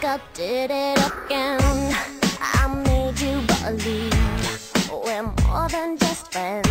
you did it again. I made you believe we're more than just friends.